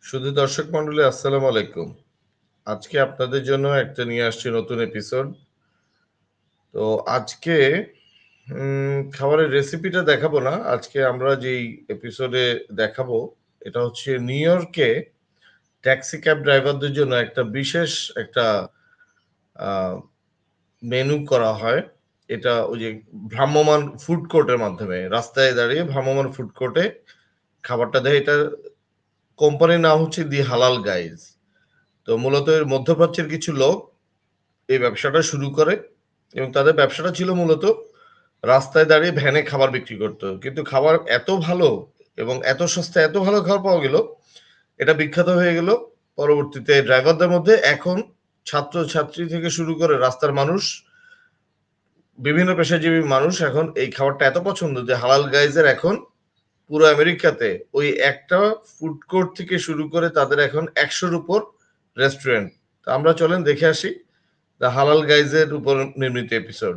শুধু দর্শক মন্ডলী আসসালামু আলাইকুম। আজকে আপনাদের জন্য একটা নিয়ে আসছি নতুন এপিসোড। তো আজকে খাবারের রেসিপিটা দেখাবো না। আজকে আমরা যেই এপিসোডে দেখাবো এটা হচ্ছে নিউ ইয়র্কে ট্যাক্সি ক্যাব ড্রাইভারদের জন্য একটা বিশেষ একটা মেনু করা হয়। এটা ওই যে ভ্রাম্যমান ফুড কোর্টের মাধ্যমে রাস্তায় দাঁড়িয়ে ভ্রাম্যমান ফুড কোর্টে খাবারটা দেয়। এটা কোম্পানির নাম হচ্ছে দি হালাল গাইজ। তো মূলত এর মধ্যপ্রাচ্যের কিছু লোক এই ব্যবসাটা শুরু করে এবং তাদের ব্যবসাটা ছিল মূলত রাস্তায় দাঁড়িয়ে ভ্যানে খাবার বিক্রি করতো। কিন্তু খাবার এত ভালো এবং এত সস্তায় এত ভালো খাবার পাওয়া গেল, এটা বিখ্যাত হয়ে গেল। পরবর্তীতে ড্রাইভারদের মধ্যে এখন ছাত্র-ছাত্রী থেকে শুরু করে রাস্তার মানুষ, বিভিন্ন পেশাজীবী মানুষ এখন এই খাবারটা এত পছন্দ যে হালাল গাইজের এখন পুরো আমেরিকাতে ওই একটা ফুড কোর্ট থেকে শুরু করে তাদের এখন ১০০-র উপর রেস্টুরেন্ট। তো আমরা চলেন দেখে আসি দ্য হালাল গাইজের উপর নির্মিত এপিসোড।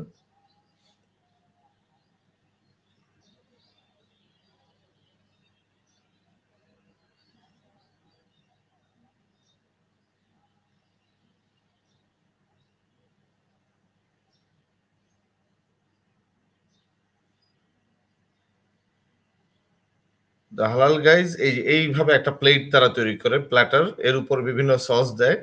দ্য হালাল গাইজ এইভাবে একটা প্লেট তারা তৈরি করে, প্ল্যাটার, এর উপর বিভিন্ন সস দেয়।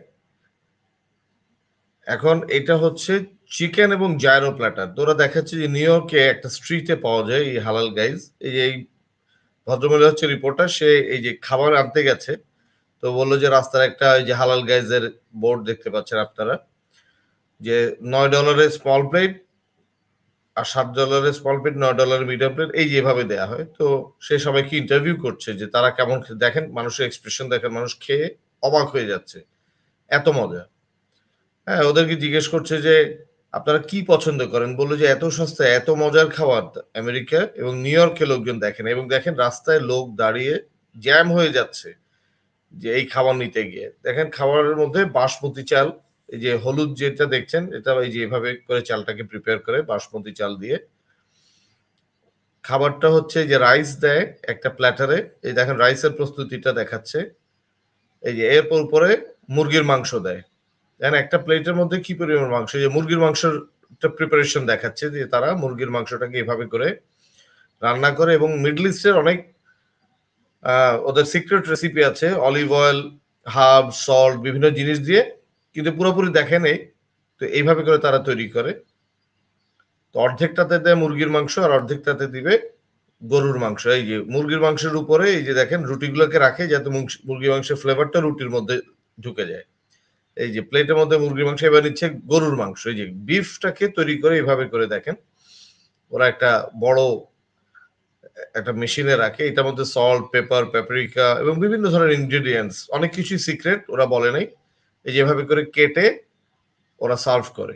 এখন এটা হচ্ছে চিকেন এবং জায়রো প্ল্যাটার। তো ওরা দেখাচ্ছে যে নিউ ইয়র্কে একটা স্ট্রিটে পাওয়া যায় এই হালাল গাইজ। এই যে এই ভদ্রমহিলা হচ্ছে রিপোর্টার, সে এই যে খাবার আনতে গেছে, তো বললো যে রাস্তার একটা এই যে হালাল গাইজের বোর্ড দেখতে পাচ্ছেন আপনারা, যে $9 স্মল প্লেট আর $7 স্মল প্লেট, $9 মিডিয়াম প্লেট, এই যেভাবে দেয়া হয়। তো সে সবাইকে ইন্টারভিউ করছে যে তারা কেমন দেখেন, মানুষের এক্সপ্রেশন দেখেন, মানুষ খেয়ে অবাক হয়ে যাচ্ছে, এত মজা। হ্যাঁ, ওদেরকে জিজ্ঞেস করছে যে আপনারা কি পছন্দ করেন, বললো যে এত সস্তা এত মজার খাবার আমেরিকা এবং নিউ ইয়র্কে লোকজন দেখেন, এবং দেখেন রাস্তায় লোক দাঁড়িয়ে জ্যাম হয়ে যাচ্ছে যে এই খাবার নিতে গিয়ে। দেখেন খাবারের মধ্যে বাসমতি চাল, এই যে হলুদ যেটা দেখছেন, এটা এই যে এভাবে করে চালটাকে প্রিপেয়ার করে বাসমতি চাল দিয়ে। খাবারটা হচ্ছে যে রাইস দেয় একটা প্ল্যাটারে, এই দেখেন রাইসের প্রস্তুতিটা দেখাচ্ছে। এই যে এরপর উপরে মুরগির মাংস দেয়। দেখেন একটা প্লেটের মধ্যে কি পরিমাণ মাংস, যে মুরগির মাংসের প্রিপারেশন দেখাচ্ছে যে তারা মুরগির মাংসটাকে এভাবে করে রান্না করে। এবং মিডল ইস্টের অনেক ওদের সিক্রেট রেসিপি আছে, অলিভ অয়েল, হার্ব, সল্ট, বিভিন্ন জিনিস দিয়ে, কিন্তু পুরোপুরি দেখে নেই। তো এইভাবে করে তারা তৈরি করে। তো অর্ধেকটাতে দেয় মুরগির মাংস আর অর্ধেকটাতে দিবে গরুর মাংস। এই যে মুরগির মাংসের উপরে এই যে দেখেন রুটিগুলোকে রাখে যাতে মুরগির মাংসের ফ্লেভারটা রুটির মধ্যে ঢুকে যায়। এই যে প্লেটের মধ্যে মুরগির মাংস, এবার নিচ্ছে গরুর মাংস। এই যে বিফটাকে তৈরি করে এইভাবে করে দেখেন ওরা একটা বড় একটা মেশিনে রাখে, এটার মধ্যে সল্ট, পেপার, প্যাপরিকা এবং বিভিন্ন ধরনের ইনগ্রেডিয়েন্টস, অনেক কিছুই সিক্রেট, ওরা বলে নাই। এই যেভাবে করে কেটে ওরা সার্ভ করে।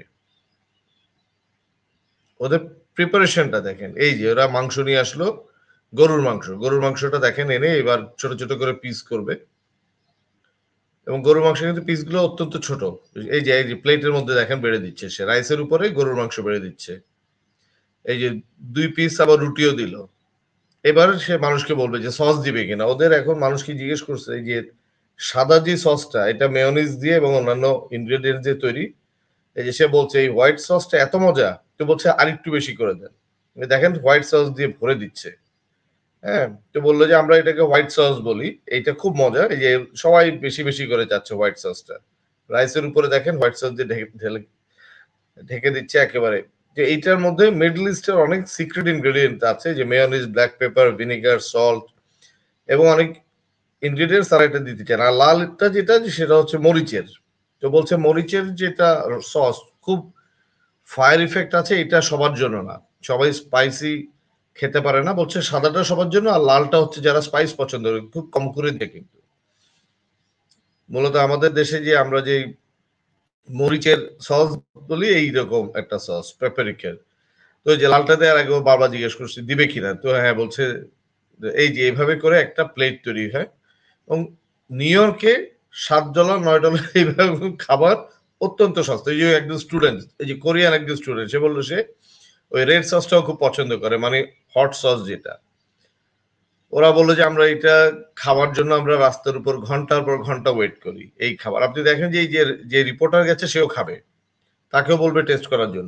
ওদের প্রিপারেশনটা দেখেন, এই যে ওরা মাংস নিয়ে আসলো, গরুর মাংসটা দেখেন এনে এবার ছোট ছোট করে পিস করবে, এবং গরুর মাংস কিন্তু পিসগুলো অত্যন্ত ছোট। এই যে প্লেটের মধ্যে দেখেন বেড়ে দিচ্ছে, সে রাইসের উপরে গরুর মাংস বেড়ে দিচ্ছে। এই যে 2 পিস আবার রুটিও দিল। এবার সে মানুষকে বলবে যে সস দিবে কিনা। ওদের এখন মানুষকে জিজ্ঞেস করছে যে সাদা যে সসটা, এটা মেয়োনিজ দিয়ে এবং অন্যান্য ইনগ্রেডিয়েন্ট দিয়ে তৈরি। এই যে সে বলছে এই হোয়াইট সসটা এত মজা, তো বলছে আরেকটু বেশি করে দেন। দেখেন হোয়াইট সস দিয়ে ভরে দিচ্ছে। হ্যাঁ, তো বললো যে আমরা এটাকে হোয়াইট সস বলি, এইটা খুব মজা। এই যে সবাই বেশি বেশি করে যাচ্ছে হোয়াইট সসটা। রাইসের উপরে দেখেন হোয়াইট সস দিয়ে ঢেকে দিচ্ছে একেবারে। যে এইটার মধ্যে মিডল ইস্টের অনেক সিক্রেট ইনগ্রেডিয়েন্ট আছে, যে mayonnaise, black pepper, vinegar, salt এবং অনেক ইনগ্রেডিয়েন্টস তারা এটা দিতে চান। আর লালটা যেটা, সেটা হচ্ছে মরিচের। তো বলছে মরিচের যেটা সস খুব ফায়ার ইফেক্ট আছে, এটা সবার জন্য না, সবাই স্পাইসি খেতে পারে না। বলছে সাদাটা সবার জন্য, আর লালটা হচ্ছে যারা স্পাইস পছন্দ করে, খুব কম করে দেয়। কিন্তু মূলত আমাদের দেশে যে আমরা যে মরিচের সস বলি, এইরকম একটা সস পেপারিকের। তো ওই যে লালটা দেওয়ার আগে বাবা জিজ্ঞেস করছে দিবে কিনা, তো হ্যাঁ বলছে। এই যে এইভাবে করে একটা প্লেট তৈরি হয়। এবং নিউ ইয়র্কে $7, $9 এইভাবে খাবার অত্যন্ত সস্তা। এই যে একজন স্টুডেন্ট, এই যে কোরিয়ান একজন স্টুডেন্ট, সে বললো সে ওই রেড সসটাও খুব পছন্দ করে, মানে হট সস যেটা। ওরা বলল যে আমরা এটা খাওয়ার জন্য আমরা রাস্তার উপর ঘন্টার পর ঘন্টা ওয়েট করি এই খাবার। আপনি দেখেন যে এই যে রিপোর্টার গেছে সেও খাবে, তাকেও বলবে টেস্ট করার জন্য।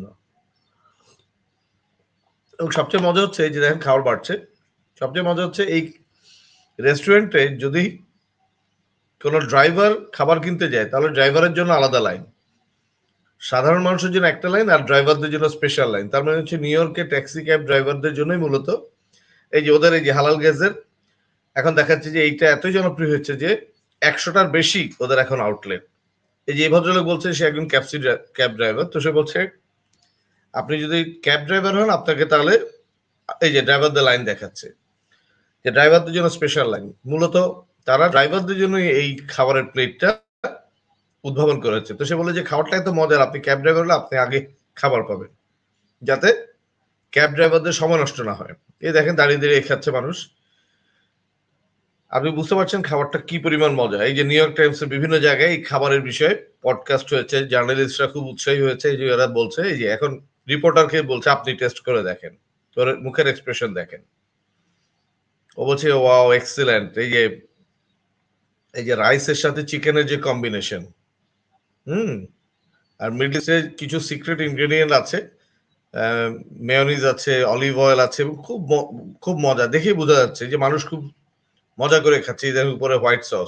এবং সবচেয়ে মজা হচ্ছে এই যে দেখেন খাবার বাড়ছে, সবচেয়ে মজা হচ্ছে এই রেস্টুরেন্টে যদি কোনো ড্রাইভার খাবার কিনতে যায় তাহলে ড্রাইভারের জন্য আলাদা লাইন, সাধারণ মানুষের জন্য একটা লাইন, আর ড্রাইভারদের জন্য স্পেশাল লাইন। তার মানে হচ্ছে নিউ ইয়র্কে ট্যাক্সি ক্যাব ড্রাইভারদের জন্যই মূলত এই যে ওদের এই যে হালাল গ্যাসের এখন দেখাচ্ছে যে এইটা এতই জনপ্রিয় হচ্ছে যে 100টার বেশি ওদের এখন আউটলেট। এই যে এই ভদ্রলোক বলছে সে একজন ক্যাব ড্রাইভার, তো সে বলছে আপনি যদি ক্যাব ড্রাইভার হন আপনাকে তাহলে এই যে ড্রাইভারদের লাইন দেখাচ্ছে যে ড্রাইভারদের জন্য স্পেশাল লাইন। মূলত তারা ড্রাইভারদের জন্য এই খাবারের প্লেটটা উদ্ভাবন করেছে। তো সে বলে যে খাবারটা এত মজার, আপনি ক্যাব ড্রাইভার হলে আপনি আগে খাবার পাবেন, যাতে ক্যাব ড্রাইভারদের সময় নষ্ট না হয়। এই দেখেন দাঁড়িয়ে দাঁড়িয়ে খাচ্ছে মানুষ। আপনি বুঝতে পারছেন খাবারটা কি পরিমাণ মজা। এই যে নিউ ইয়র্ক টাইমসের বিভিন্ন জায়গায় এই খাবারের বিষয়ে পডকাস্ট হয়েছে, জার্নালিস্টরা খুব উৎসাহী হয়েছে। এই যে এরা বলছে এই যে এখন রিপোর্টারকে বলছে আপনি টেস্ট করে দেখেন, তোর মুখের এক্সপ্রেশন দেখেন। ও বলছে ওয়াও এক্সিলেন্ট। এই যে রাইসের সাথে চিকেনের যে কম্বিনেশন, হুম, আর মিডল ইস্টের কিছু সিক্রেট ইনগ্রেডিয়েন্ট আছে, মেয়োনিজ আছে, অলিভ অয়েল আছে, খুব মজা, দেখেই বোঝা যাচ্ছে যে মানুষ খুব মজা করে খাচ্ছে। এই দেখেন উপরে হোয়াইট সস।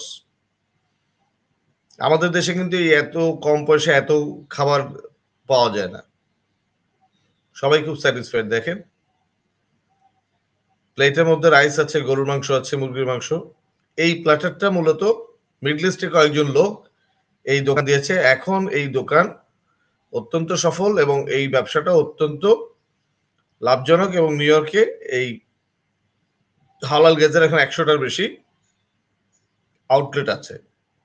আমাদের দেশে কিন্তু এই এত কম পয়সায় এত খাবার পাওয়া যায় না। সবাই খুব স্যাটিসফাইড। দেখেন প্লেটের মধ্যে রাইস আছে, গরুর মাংস আছে, মুরগির মাংস। এই প্ল্যাটারটা মূলত মিডল ইস্টে কয়েকজন লোক এই দোকান দিয়েছে। এখন এই দোকান অত্যন্ত সফল এবং এই ব্যবসাটা অত্যন্ত লাভজনক, এবং নিউ ইয়র্কে এই হালাল গ্যাসের এখন 100টার বেশি আউটলেট আছে।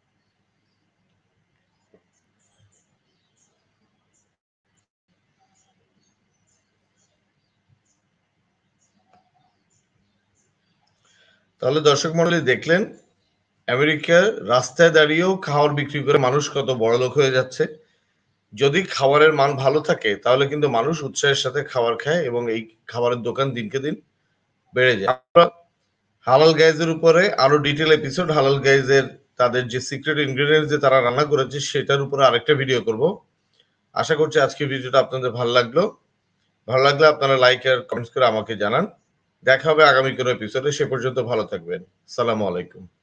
তাহলে দর্শক মন্ডলী দেখলেন আমেরিকার রাস্তায় দাঁড়িয়েও খাবার বিক্রি করে মানুষ কত বড়লোক হয়ে যাচ্ছে। যদি খাবারের মান ভালো থাকে তাহলে কিন্তু মানুষ উৎসাহের সাথে খাবার খায় এবং এই খাবারের দোকান দিনকে দিন বেড়ে যায়। আমরা হালাল গাইজের উপরে আরো ডিটেল এপিসোড, হালাল গাইজের তাদের যে সিক্রেট ইনগ্রেডিয়েন্টস যে তারা রান্না করেছে সেটার উপরে আরেকটা ভিডিও করব। আশা করছি আজকের ভিডিওটা আপনাদের ভালো লাগলো। ভালো লাগলে আপনারা লাইক আর কমেন্টস করে আমাকে জানান। দেখা হবে আগামী কোনো এপিসোডে। সে পর্যন্ত ভালো থাকবেন। সালামু আলাইকুম।